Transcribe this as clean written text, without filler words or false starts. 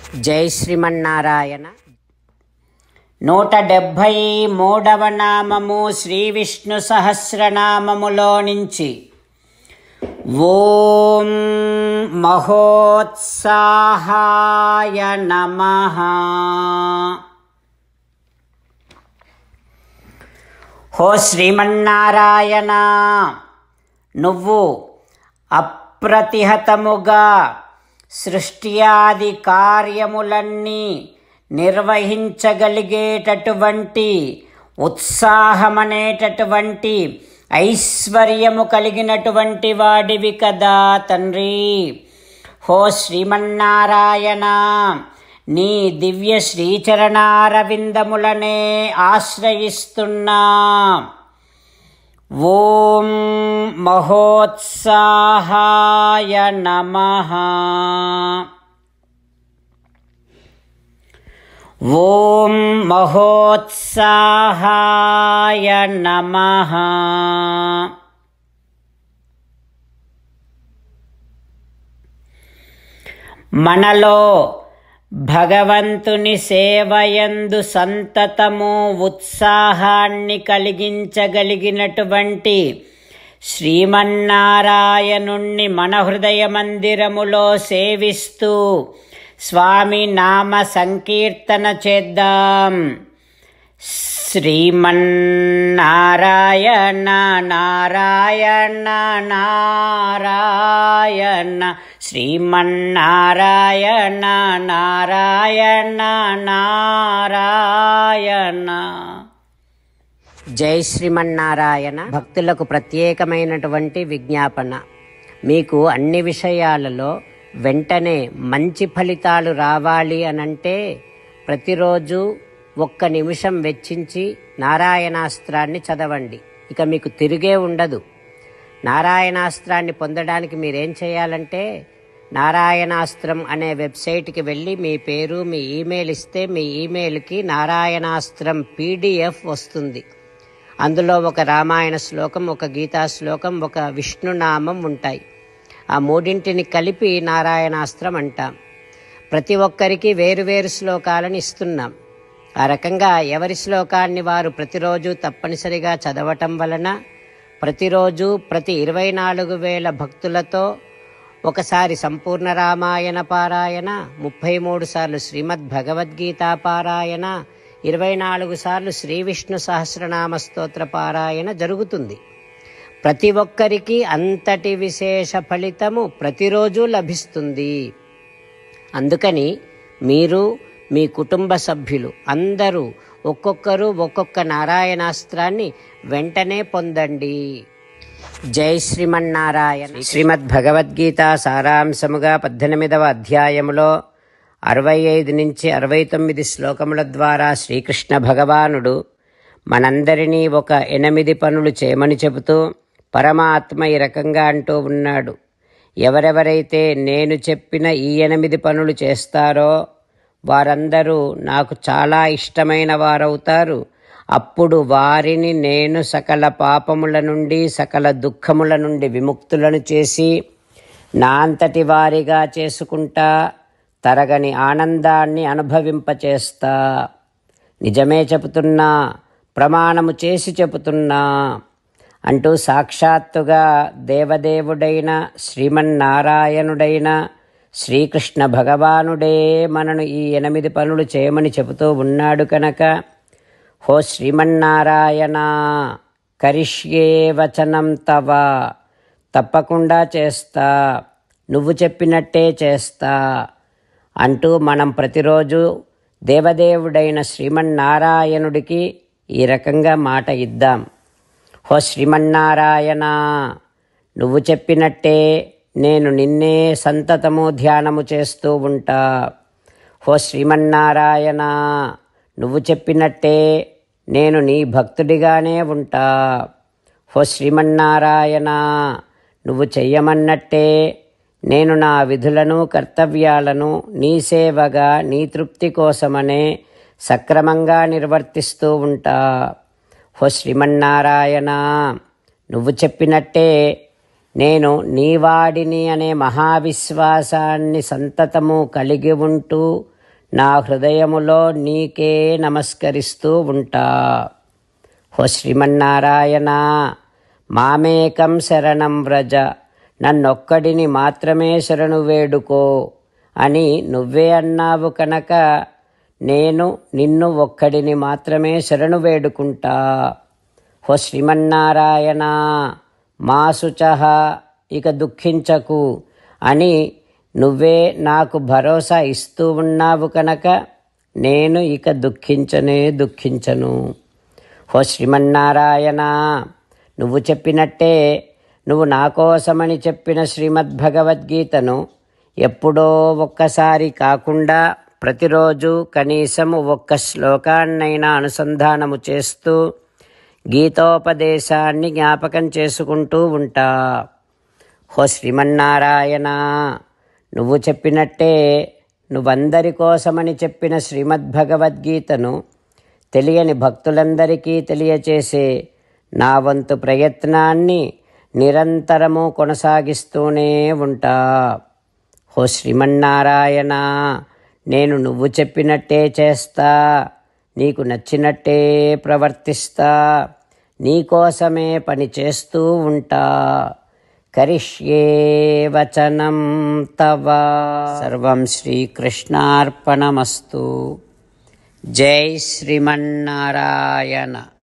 జై శ్రీమన్నారాయణ. 173వ నామము శ్రీ విష్ణు సహస్రనామములో నుంచి ఓం మహోత్సాహాయ నమః. హో శ్రీమన్నారాయణ, నువ్వు అప్రతిహతముగా సృష్ట్యాది కార్యములన్నీ నిర్వహించగలిగేటటువంటి ఉత్సాహమనేటటువంటి ఐశ్వర్యము కలిగినటువంటి వాడివి కదా తండ్రి. హో శ్రీమన్నారాయణ, నీ దివ్య శ్రీచరణారవిందములనే ఆశ్రయిస్తున్నా. ఓం మహోత్సాహాయ నమః. ఓం మహోత్సాహాయ నమః. మనలో భగవంతుని సేవయందు సంతతము ఉత్సాహాన్ని కలిగించగలిగినటువంటి శ్రీమన్నారాయణుణ్ణి మన హృదయ మందిరములో సేవిస్తూ స్వామి నామ సంకీర్తన చేద్దాం. శ్రీమన్నారాయణ నారాయణ నారాయణ, శ్రీమన్నారాయణ నారాయణ నారాయణ. జై శ్రీమన్నారాయణ. భక్తులకు ప్రత్యేకమైనటువంటి విజ్ఞాపన. మీకు అన్ని విషయాలలో వెంటనే మంచి ఫలితాలు రావాలి అనంటే ప్రతిరోజు 1 నిమిషం వెచ్చించి నారాయణాస్త్రాన్ని చదవండి. ఇక మీకు తిరిగే ఉండదు. నారాయణాస్త్రాన్ని పొందడానికి మీరేం చేయాలంటే నారాయణాస్త్రం అనే వెబ్సైట్కి వెళ్ళి మీ పేరు, మీ ఈమెయిల్ ఇస్తే మీ ఈమెయిల్కి నారాయణాస్త్రం PDF వస్తుంది. అందులో ఒక రామాయణ శ్లోకం, ఒక గీతా శ్లోకం, ఒక విష్ణునామం ఉంటాయి. ఆ మూడింటిని కలిపి నారాయణాస్త్రం అంటాం. ప్రతి ఒక్కరికి వేరువేరు శ్లోకాలను ఇస్తున్నాం. ఆ రకంగా ఎవరి శ్లోకాన్ని వారు ప్రతిరోజు తప్పనిసరిగా చదవటం వలన ప్రతిరోజు ప్రతి 24,000 భక్తులతో ఒకసారి సంపూర్ణ రామాయణ పారాయణ, 33 సార్లు శ్రీమద్ భగవద్గీత పారాయణ, 24 సార్లు శ్రీ విష్ణు సహస్రనామ స్తోత్ర పారాయణ జరుగుతుంది. ప్రతి ఒక్కరికి అంతటి విశేష ఫలితము ప్రతిరోజు లభిస్తుంది. అందుకని మీరు, మీ కుటుంబ సభ్యులు అందరూ ఒక్కొక్కరు ఒక్కొక్క నారాయణాస్త్రాన్ని వెంటనే పొందండి. జై శ్రీమన్నారాయణ. శ్రీమద్ భగవద్గీత సారాంశముగా 18వ అధ్యాయములో 65 నుంచి 69 శ్లోకముల ద్వారా శ్రీకృష్ణ భగవానుడు మనందరినీ ఒక 8 పనులు చేయమని చెబుతూ పరమాత్మ ఈ రకంగా అంటూ ఉన్నాడు. ఎవరెవరైతే నేను చెప్పిన ఈ 8 పనులు చేస్తారో వారందరూ నాకు చాలా ఇష్టమైన వారవుతారు. అప్పుడు వారిని నేను సకల పాపముల నుండి, సకల దుఃఖముల నుండి విముక్తులను చేసి నా అంతటి వారిగా చేసుకుంటా, తరగని ఆనందాన్ని అనుభవింపచేస్తా. నిజమే చెబుతున్నా, ప్రమాణము చేసి చెబుతున్నా అంటూ సాక్షాత్తుగా దేవదేవుడైన శ్రీమన్నారాయణుడైన శ్రీకృష్ణ భగవానుడే మనను ఈ 8 పనులు చేయమని చెబుతూ ఉన్నాడు కనుక, హో శ్రీమన్నారాయణ, కరిష్యే వచనం తవ, తప్పకుండా చేస్తా, నువ్వు చెప్పినట్టే చేస్తా అంటూ మనం ప్రతిరోజు దేవదేవుడైన శ్రీమన్నారాయణుడికి ఈ రకంగా మాట ఇద్దాం. హో శ్రీమన్నారాయణ, నువ్వు చెప్పినట్టే నేను నిన్నే సంతతము ధ్యానము చేస్తూ ఉంటా. హో శ్రీమన్నారాయణ, నువ్వు చెప్పినట్టే నేను నీ భక్తుడిగానే ఉంటా. హో శ్రీమన్నారాయణ, నువ్వు చెయ్యమన్నట్టే నేను నా విధులను, కర్తవ్యాలను నీ సేవగా, నీ తృప్తి కోసమనే సక్రమంగా నిర్వర్తిస్తూ ఉంటా. హో శ్రీమన్నారాయణ, నువ్వు చెప్పినట్టే నేను నీవాడిని అనే మహావిశ్వాసాన్ని సంతతము కలిగి ఉంటూ నా హృదయములో నీకే నమస్కరిస్తూ ఉంటా. ఓ శ్రీమన్నారాయణ, మామేకం శరణం వ్రజ, నన్నొక్కడిని మాత్రమే శరణు వేడుకో అని నువ్వే అన్నావు కనుక నేను నిన్ను ఒక్కడిని మాత్రమే శరణు వేడుకుంటా. ఓ శ్రీమన్నారాయణ, మా శుచః, ఇక దుఃఖించకు అని నువ్వే నాకు భరోసా ఇస్తూ ఉన్నావు కనుక నేను ఇక దుఃఖించను. ఓ శ్రీమన్నారాయణ, నువ్వు చెప్పినట్టే నువ్వు నా కోసమని చెప్పిన శ్రీమద్భగవద్గీతను ఎప్పుడో ఒక్కసారి కాకుండా ప్రతిరోజు కనీసం ఒక్క శ్లోకాన్నైనా అనుసంధానము చేస్తూ గీతోపదేశాన్ని జ్ఞాపకం చేసుకుంటూ ఉంటా. ఓ శ్రీమన్నారాయణ, నువ్వు చెప్పినట్టే నువ్వందరి కోసమని చెప్పిన శ్రీమద్భగవద్గీతను తెలియని భక్తులందరికీ తెలియచేసే నా వంతు ప్రయత్నాన్ని నిరంతరము కొనసాగిస్తూనే ఉంటా. ఓ శ్రీమన్నారాయణ, నేను నువ్వు చెప్పినట్టే చేస్తా, నీకు నచ్చినట్టే ప్రవర్తిస్తా, నీకోసమే పని చేస్తూ ఉంటా. కరిష్యే వచనం తవ. సర్వం శ్రీకృష్ణార్పణమస్తు. జై శ్రీమన్నారాయణ.